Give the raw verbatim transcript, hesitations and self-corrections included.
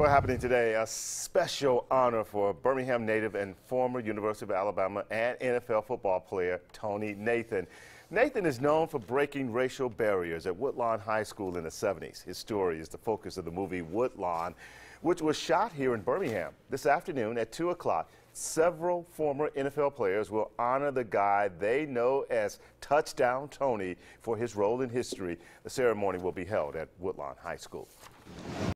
Well, happening today, a special honor for Birmingham native and former University of Alabama and N F L football player Tony Nathan. Nathan is known for breaking racial barriers at Woodlawn High School in the seventies. His story is the focus of the movie Woodlawn, which was shot here in Birmingham. This afternoon at two o'clock, several former N F L players will honor the guy they know as Touchdown Tony for his role in history. The ceremony will be held at Woodlawn High School.